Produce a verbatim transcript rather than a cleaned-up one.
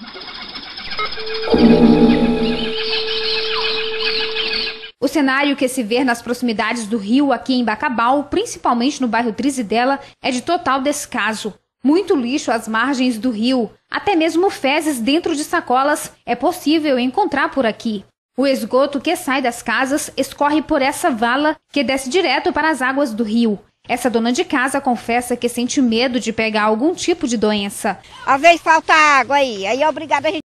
O cenário que se vê nas proximidades do rio aqui em Bacabal, principalmente no bairro Trizidela, é de total descaso. Muito lixo às margens do rio, até mesmo fezes dentro de sacolas é possível encontrar por aqui. O esgoto que sai das casas escorre por essa vala que desce direto para as águas do rio. Essa dona de casa confessa que sente medo de pegar algum tipo de doença. Às vezes falta água aí, aí é obrigada a gente